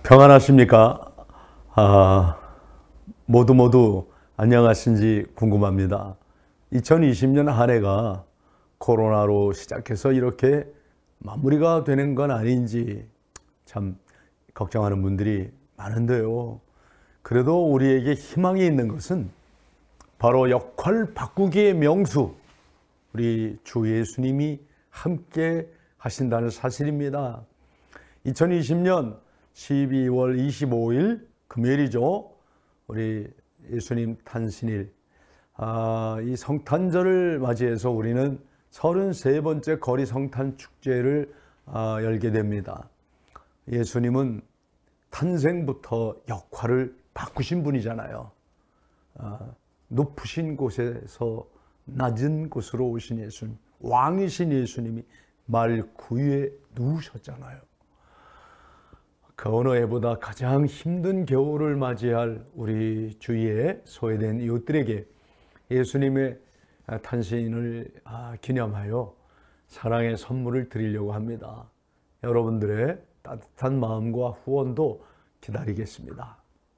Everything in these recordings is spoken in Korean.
평안하십니까? 모두 안녕하신지 궁금합니다. 2020년 한 해가 코로나로 시작해서 이렇게 마무리가 되는 건 아닌지 참 걱정하는 분들이 많은데요. 그래도 우리에게 희망이 있는 것은 바로 역할 바꾸기의 명수, 우리 주 예수님이 함께 하신다는 사실입니다. 2020년 12월 25일 금요일이죠. 우리 예수님 탄신일, 이 성탄절을 맞이해서 우리는 33번째 거리 성탄 축제를 열게 됩니다. 예수님은 탄생부터 역할을 바꾸신 분이잖아요. 높으신 곳에서 낮은 곳으로 오신 예수님, 왕이신 예수님이 말 구유에 누우셨잖아요. 그 어느 해보다 가장 힘든 겨울을 맞이할 우리 주위에 소외된 이웃들에게 예수님의 탄신을 기념하여 사랑의 선물을 드리려고 합니다. 여러분들의 따뜻한 마음과 후원도 기다리겠습니다.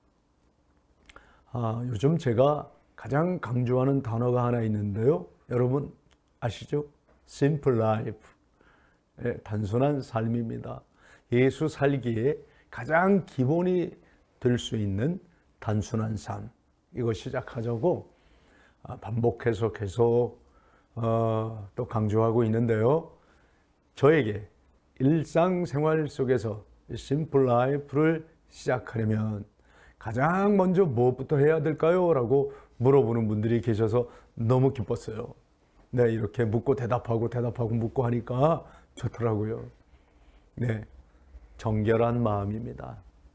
요즘 제가 가장 강조하는 단어가 하나 있는데요. 여러분 아시죠? Simple Life, 단순한 삶입니다. 예수 살기에 가장 기본이 될 수 있는 단순한 삶, 이거 시작하자고 반복해서 계속 또 강조하고 있는데요. 저에게 일상생활 속에서 심플 라이프를 시작하려면 가장 먼저 무엇부터 해야 될까요? 라고 물어보는 분들이 계셔서 너무 기뻤어요. 네, 이렇게 묻고 대답하고 묻고 하니까 좋더라고요. 네, 정결한 마음입니다.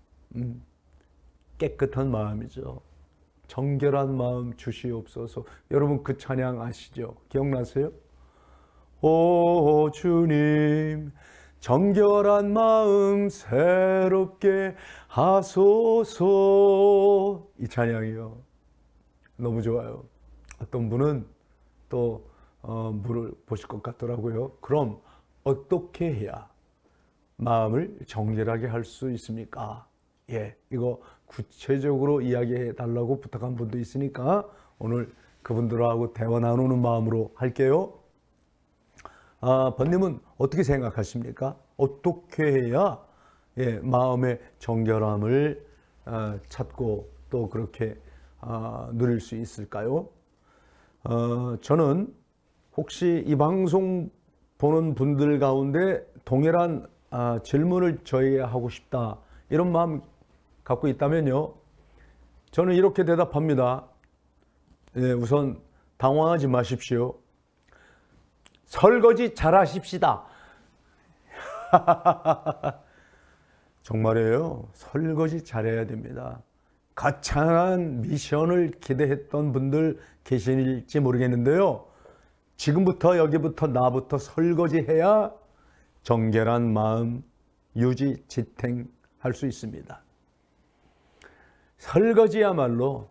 깨끗한 마음이죠. 정결한 마음 주시옵소서. 여러분 그 찬양 아시죠? 기억나세요? 오 주님, 정결한 마음 새롭게 하소서. 이 찬양이요, 너무 좋아요. 어떤 분은 또 물어보실 것 같더라고요. 그럼 어떻게 해야 마음을 정결하게 할 수 있습니까? 이거 구체적으로 이야기해 달라고 부탁한 분도 있으니까 오늘 그분들하고 대화 나누는 마음으로 할게요. 번님은 어떻게 생각하십니까? 어떻게 해야 마음의 정결함을 찾고 또 그렇게 누릴 수 있을까요? 저는 혹시 이 방송 보는 분들 가운데 동일한 질문을 저에게 하고 싶다, 이런 마음 갖고 있다면요, 저는 이렇게 대답합니다. 우선 당황하지 마십시오. 설거지 잘 하십시다. 정말이에요. 설거지 잘해야 됩니다. 거창한 미션을 기대했던 분들 계실지 모르겠는데요, 지금부터 여기부터 나부터 설거지해야 정결한 마음 유지 지탱할 수 있습니다. 설거지야말로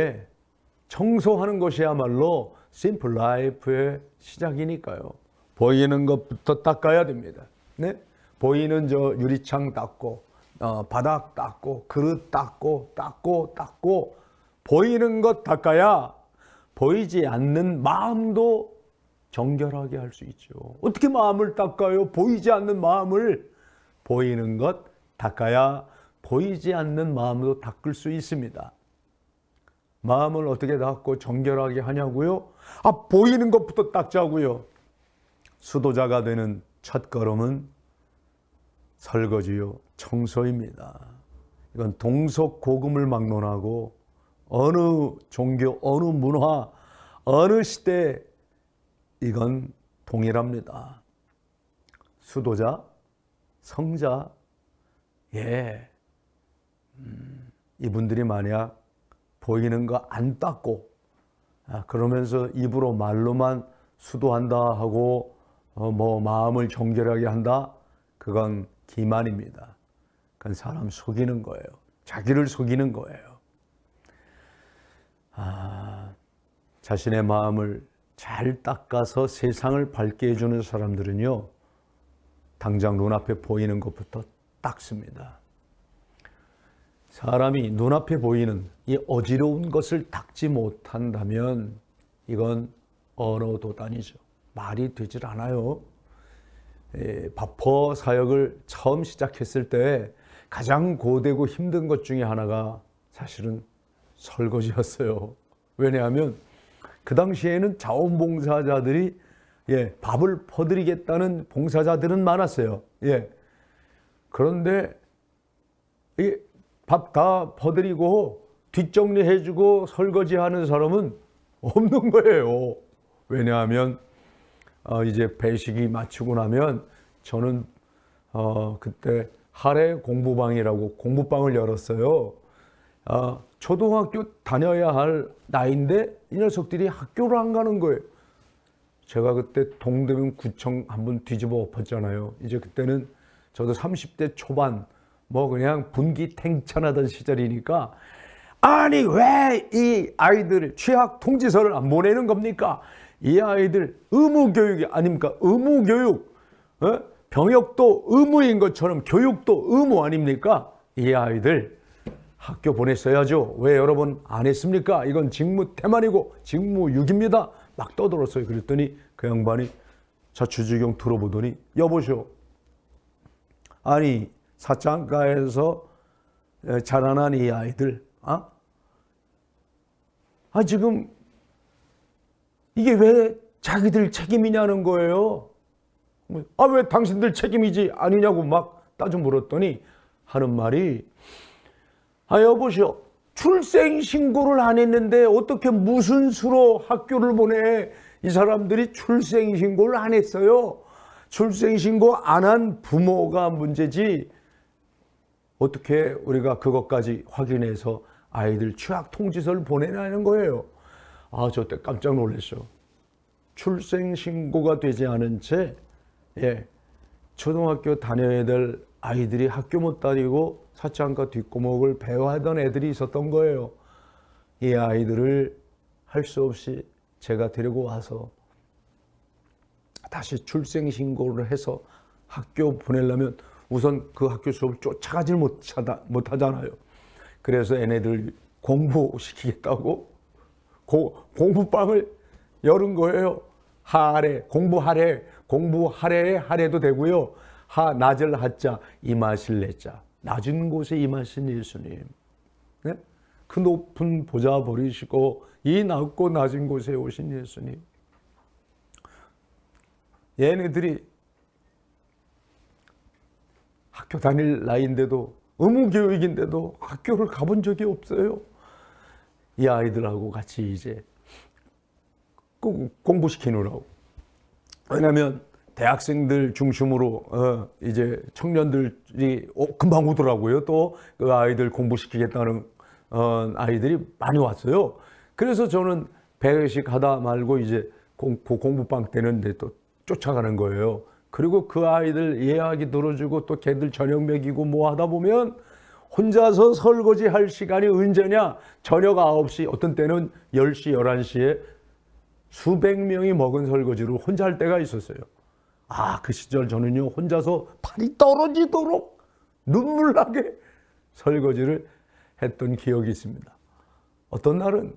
청소하는 것이야말로 심플 라이프의 시작이니까요. 보이는 것부터 닦아야 됩니다. 네? 보이는 저 유리창 닦고 바닥 닦고 그릇 닦고 보이는 것 닦아야 보이지 않는 마음도 정결하게 할 수 있죠. 어떻게 마음을 닦아요? 보이지 않는 마음을. 보이는 것 닦아야 보이지 않는 마음도 닦을 수 있습니다. 마음을 어떻게 닦고 정결하게 하냐고요? 보이는 것부터 닦자고요. 수도자가 되는 첫걸음은 설거지요, 청소입니다. 이건 동서고금을 막론하고 어느 종교, 어느 문화, 어느 시대 이건 동일합니다. 수도자, 성자, 이분들이 만약 보이는 거 안 닦고 그러면서 입으로 말로만 수도한다 하고 마음을 정결하게 한다, 그건 기만입니다. 그건 사람 속이는 거예요. 자기를 속이는 거예요. 자신의 마음을 잘 닦아서 세상을 밝게 해주는 사람들은요, 당장 눈앞에 보이는 것부터 닦습니다. 사람이 눈앞에 보이는 이 어지러운 것을 닦지 못한다면 이건 언어도단이죠. 말이 되질 않아요. 바퍼 사역을 처음 시작했을 때 가장 고되고 힘든 것 중에 하나가 사실은 설거지였어요. 왜냐하면 그 당시에는 자원봉사자들이 밥을 퍼드리겠다는 봉사자들은 많았어요. 그런데 밥 다 퍼드리고 뒷정리해주고 설거지하는 사람은 없는 거예요. 왜냐하면 이제 배식이 마치고 나면 저는 그때 할애 공부방이라고 공부방을 열었어요. 초등학교 다녀야 할 나이인데 이 녀석들이 학교를 안 가는 거예요. 제가 그때 동대문 구청 한번 뒤집어 엎었잖아요. 이제 그때는 저도 30대 초반 뭐 그냥 분기탱천하던 시절이니까 아니 왜 이 아이들 취학 통지서를 안 보내는 겁니까? 이 아이들 의무교육이 아닙니까? 의무교육. 병역도 의무인 것처럼 교육도 의무 아닙니까? 이 아이들 학교 보냈어야죠. 왜 여러분 안 했습니까? 이건 직무태만이고 직무유기입니다. 막 떠들었어요. 그랬더니 그 양반이 자취주경 들어보더니 여보시오. 아니 사창가에서 자라난 이 아이들 지금 이게 왜 자기들 책임이냐는 거예요. 왜 당신들 책임이지 아니냐고 막 따져 물었더니 하는 말이 여보시오. 출생신고를 안 했는데 어떻게 무슨 수로 학교를 보내. 이 사람들이 출생신고를 안 했어요. 출생신고 안 한 부모가 문제지 어떻게 우리가 그것까지 확인해서 아이들 취학 통지서를 보내라는 거예요. 저 때 깜짝 놀랐죠. 출생신고가 되지 않은 채 초등학교 다녀야 될 아이들이 학교 못 다니고 사창가 뒷구멍을 배워하던 애들이 있었던 거예요. 이 아이들을 할 수 없이 제가 데리고 와서 다시 출생신고를 해서 학교 보내려면 우선 그 학교 수업을 쫓아가질 못하잖아요. 그래서 얘네들 공부시키겠다고 공부방을 열은 거예요. 하래, 공부하래에 하래도 되고요. 낮을 하자, 이마실 내자. 낮은 곳에 임하신 예수님. 그 높은 보좌 버리시고 이 낮고 낮은 곳에 오신 예수님. 얘네들이 학교 다닐 나이인데도 의무교육인데도 학교를 가본 적이 없어요. 이 아이들하고 같이 이제 공부시키느라고. 왜냐하면 대학생들 중심으로 이제 청년들이 금방 오더라고요. 또 그 아이들 공부시키겠다는 아이들이 많이 왔어요. 그래서 저는 배식 하다 말고 이제 공부방 되는데 또 쫓아가는 거예요. 그리고 그 아이들 이야기 들어주고 또 걔들 저녁 먹이고 뭐 하다 보면 혼자서 설거지 할 시간이 언제냐? 저녁 9시, 어떤 때는 10시, 11시에 수백 명이 먹은 설거지를 혼자 할 때가 있었어요. 그 시절 저는요, 혼자서 팔이 떨어지도록 눈물 나게 설거지를 했던 기억이 있습니다. 어떤 날은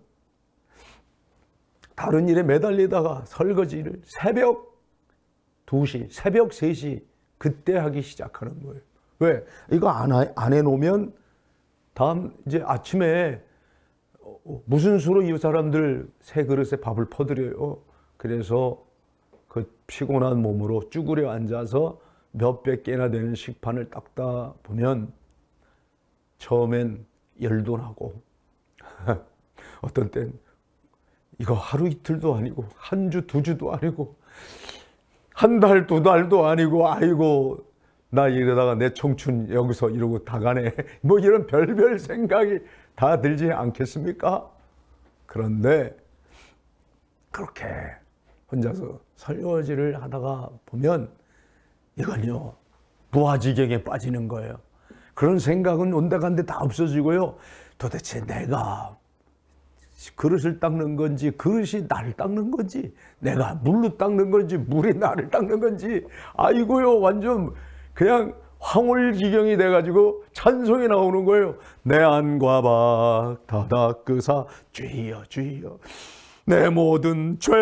다른 일에 매달리다가 설거지를 새벽 2시, 새벽 3시 그때 하기 시작하는 거예요. 왜? 이거 안 해놓으면 다음 이제 아침에 무슨 수로 이 사람들 새 그릇에 밥을 퍼드려요. 그래서 그 피곤한 몸으로 쭈그려 앉아서 몇백 개나 되는 식판을 닦다 보면 처음엔 열도 나고 어떤 땐 이거 하루 이틀도 아니고 한 주, 2주도 아니고 한 달, 2달도 아니고 아이고 나 이러다가 내 청춘 여기서 이러고 다 가네. 뭐 이런 별별 생각이 다 들지 않겠습니까? 그런데 그렇게 혼자서 설거지를 하다가 보면 이건요 무아지경에 빠지는 거예요. 그런 생각은 온데간데 다 없어지고요. 도대체 내가 그릇을 닦는 건지 그릇이 나를 닦는 건지 내가 물로 닦는 건지 물이 나를 닦는 건지 아이고요 완전 그냥 황홀지경이 돼가지고 찬송이 나오는 거예요. 내 안과 박 다다끄사 주여 주여 내 모든 죄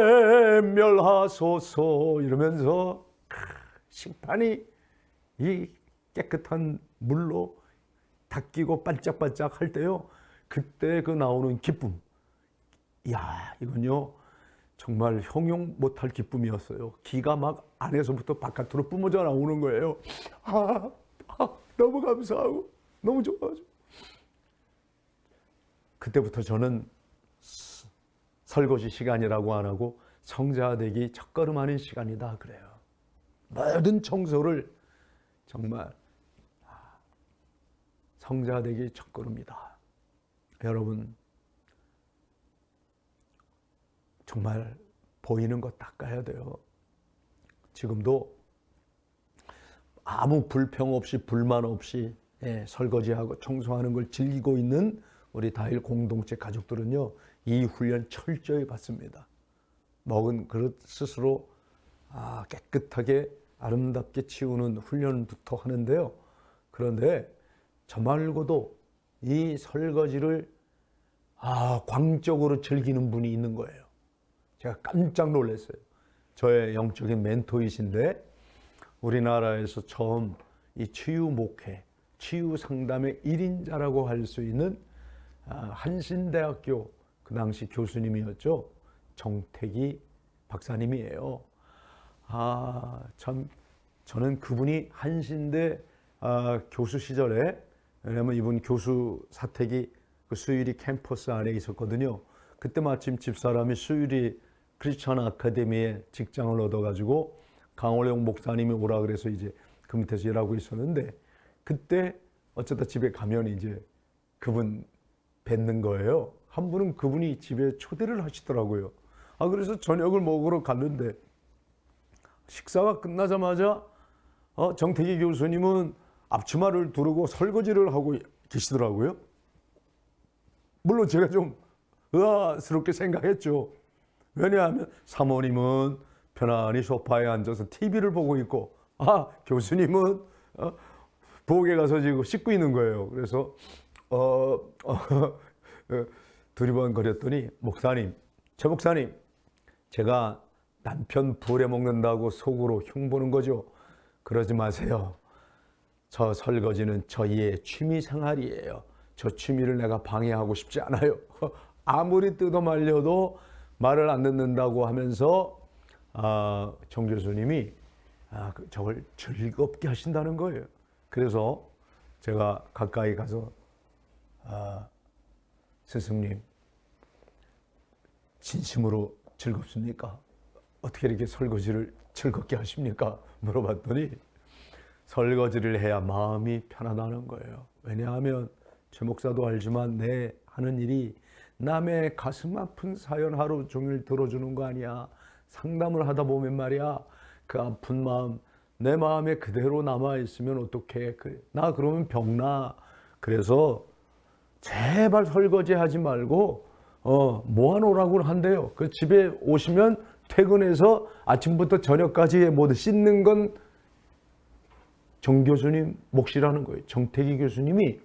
멸하소서 이러면서 심판이 이 깨끗한 물로 닦이고 반짝반짝 할 때요, 그때 그 나오는 기쁨, 이야, 이건요 정말 형용 못할 기쁨이었어요. 기가 막 안에서부터 바깥으로 뿜어져 나오는 거예요. 너무 감사하고 너무 좋아가지고 그때부터 저는 설거지 시간이라고 안 하고 성자되기 첫걸음하는 시간이다 그래요. 모든 청소를 정말 성자되기 첫걸음이다. 여러분 정말 보이는 거 닦아야 돼요. 지금도 아무 불평 없이 불만 없이 설거지하고 청소하는 걸 즐기고 있는 우리 다일 공동체 가족들은요, 이 훈련 철저히 받습니다. 먹은 그릇 스스로 깨끗하게 아름답게 치우는 훈련부터 하는데요. 그런데 저 말고도 이 설거지를 광적으로 즐기는 분이 있는 거예요. 제가 깜짝 놀랐어요. 저의 영적인 멘토이신데 우리나라에서 처음 이 치유 목회, 치유 상담의 1인자라고 할 수 있는 한신대학교 그 당시 교수님이었죠. 정택이 박사님이에요. 참 저는 그분이 한신대 교수 시절에, 왜냐면 이분 교수 사택이 그 수유리 캠퍼스 안에 있었거든요. 그때 마침 집사람이 수유리 크리스천 아카데미에 직장을 얻어가지고 강호령 목사님이 오라 그래서 이제 그 밑에서 일하고 있었는데, 그때 어쩌다 집에 가면 이제 그분 뵙는 거예요. 한 분은 그분이 집에 초대를 하시더라고요. 그래서 저녁을 먹으러 갔는데 식사가 끝나자마자 정택이 교수님은 앞치마를 두르고 설거지를 하고 계시더라고요. 물론 제가 좀 의아스럽게 생각했죠. 왜냐하면 사모님은 편안히 소파에 앉아서 TV를 보고 있고 교수님은 부엌에 가서 지금 씻고 있는 거예요. 그래서 두리번거렸더니 목사님, 최 목사님, 제가 남편 부려먹는다고 속으로 흉보는 거죠. 그러지 마세요. 저 설거지는 저희의 취미 생활이에요. 저 취미를 내가 방해하고 싶지 않아요. 아무리 뜯어 말려도 말을 안 듣는다고 하면서 정 교수님이 저걸 즐겁게 하신다는 거예요. 그래서 제가 가까이 가서 스승님, 진심으로 즐겁습니까? 어떻게 이렇게 설거지를 즐겁게 하십니까? 물어봤더니 설거지를 해야 마음이 편안하는 거예요. 왜냐하면 최 목사도 알지만 내 하는 일이 남의 가슴 아픈 사연 하루 종일 들어주는 거 아니야. 상담을 하다 보면 말이야, 그 아픈 마음 내 마음에 그대로 남아있으면 어떡해. 나 그러면 병나. 그래서 제발 설거지 하지 말고 모아놓으라고 한대요. 그 집에 오시면 퇴근해서 아침부터 저녁까지 모두 씻는 건 정 교수님 몫이라는 거예요. 정택이 교수님이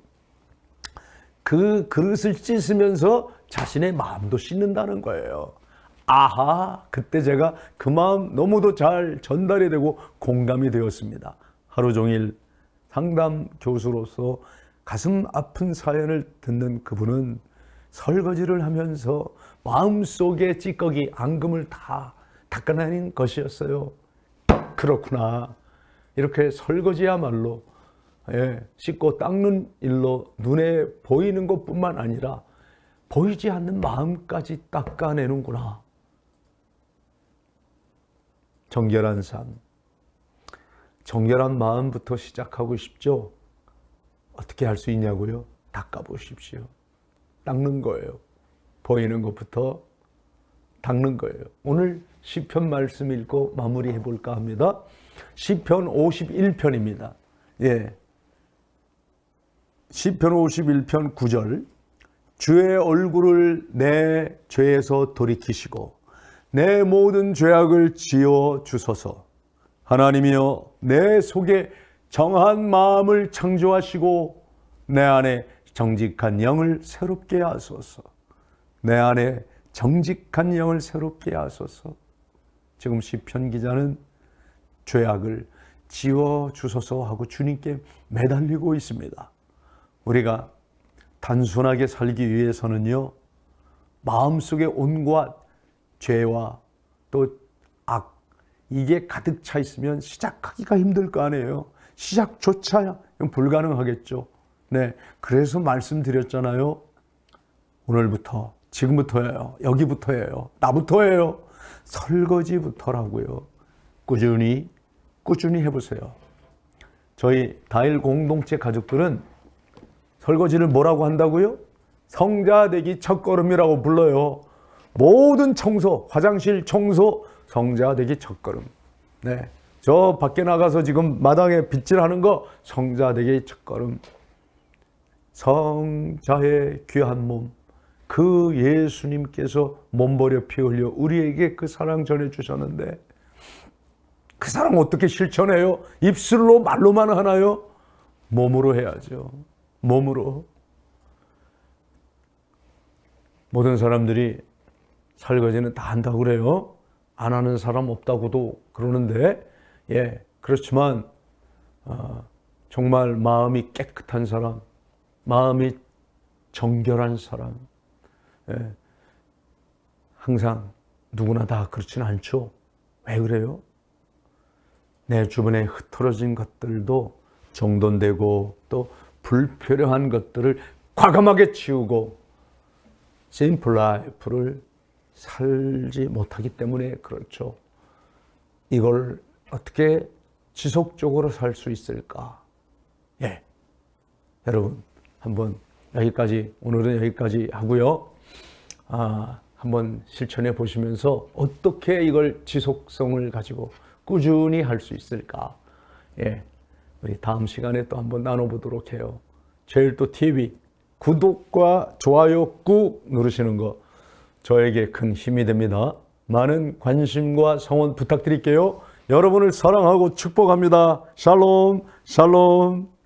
그 그릇을 씻으면서 자신의 마음도 씻는다는 거예요. 그때 제가 그 마음 너무도 잘 전달이 되고 공감이 되었습니다. 하루 종일 상담 교수로서 가슴 아픈 사연을 듣는 그분은 설거지를 하면서 마음속의 찌꺼기, 앙금을 다 닦아내는 것이었어요. 그렇구나. 이렇게 설거지야말로 씻고 닦는 일로 눈에 보이는 것뿐만 아니라 보이지 않는 마음까지 닦아내는구나. 정결한 삶, 정결한 마음부터 시작하고 싶죠? 어떻게 할 수 있냐고요? 닦아보십시오. 닦는 거예요. 보이는 것부터 닦는 거예요. 오늘 시편 말씀 읽고 마무리해 볼까 합니다. 시편 51편입니다. 시편 51편 9절. 주의 얼굴을 내 죄에서 돌이키시고 내 모든 죄악을 지어 주소서. 하나님이여, 내 속에 정한 마음을 창조하시고 내 안에 정직한 영을 새롭게 하소서. 내 안에 정직한 영을 새롭게 하소서. 지금 시편 기자는 죄악을 지워주소서 하고 주님께 매달리고 있습니다. 우리가 단순하게 살기 위해서는요, 마음속에 온갖 죄와 또 악, 이게 가득 차 있으면 시작하기가 힘들 거 아니에요. 시작조차 불가능하겠죠. 네, 그래서 말씀드렸잖아요. 오늘부터, 지금부터예요. 여기부터예요. 나부터예요. 설거지부터라고요. 꾸준히 해보세요. 저희 다일 공동체 가족들은 설거지를 뭐라고 한다고요? 성자되기 첫걸음이라고 불러요. 모든 청소, 화장실 청소, 성자되기 첫걸음. 네, 저 밖에 나가서 지금 마당에 빗질하는 거 성자되기 첫걸음. 성자의 귀한 몸, 그 예수님께서 몸버려 피 흘려 우리에게 그 사랑 전해주셨는데 그 사랑 어떻게 실천해요? 입술로 말로만 하나요? 몸으로 해야죠. 몸으로. 모든 사람들이 설거지는 다 한다고 그래요. 안 하는 사람 없다고도 그러는데, 예, 그렇지만 정말 마음이 깨끗한 사람, 마음이 정결한 사람, 예, 항상 누구나 다 그렇지는 않죠. 왜 그래요? 내 주변에 흐트러진 것들도 정돈되고 또 불필요한 것들을 과감하게 치우고 심플 라이프를 살지 못하기 때문에 그렇죠. 이걸 어떻게 지속적으로 살 수 있을까? 예, 여러분 한번 여기까지, 오늘은 여기까지 하고요. 한번 실천해 보시면서 어떻게 이걸 지속성을 가지고 꾸준히 할 수 있을까? 예, 우리 다음 시간에 또 한번 나눠보도록 해요. 제일도 TV 구독과 좋아요 꾹 누르시는 거 저에게 큰 힘이 됩니다. 많은 관심과 성원 부탁드릴게요. 여러분을 사랑하고 축복합니다. 샬롬, 샬롬.